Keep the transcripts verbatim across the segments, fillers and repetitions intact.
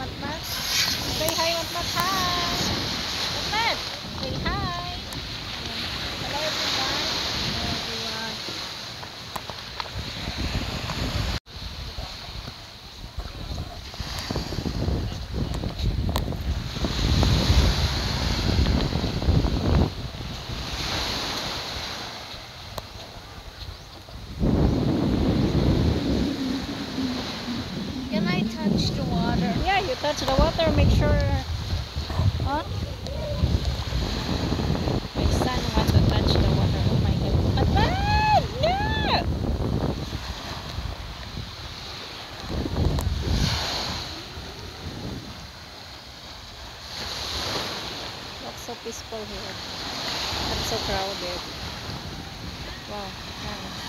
Matmat. Say hi, Matmat. Hi. Matmat. Say hi. Hello, everyone. Hello, everyone. Can I touch the water? Yeah, you touch the water. Make sure. Huh? My son wants to touch the water. Oh my god. Matmat! No! Looks so peaceful here. Not so crowded. Wow, nice.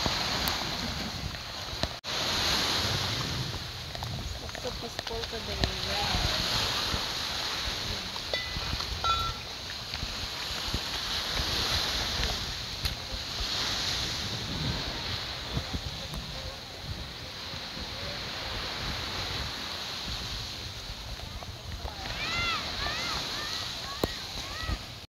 Looks so peaceful today.